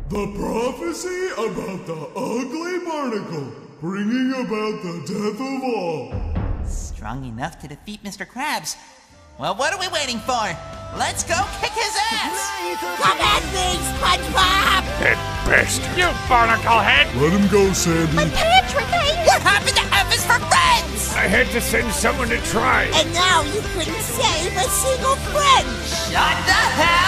The prophecy about the ugly barnacle, bringing about the death of all. Strong enough to defeat Mr. Krabs. Well, what are we waiting for? Let's go kick his ass! Come at me, Spongebob! At best, you barnacle head! Let him go, Sandy. My Patrick, What happened to F is for friends? I had to send someone to try. And now you couldn't save a single friend! Shut the hell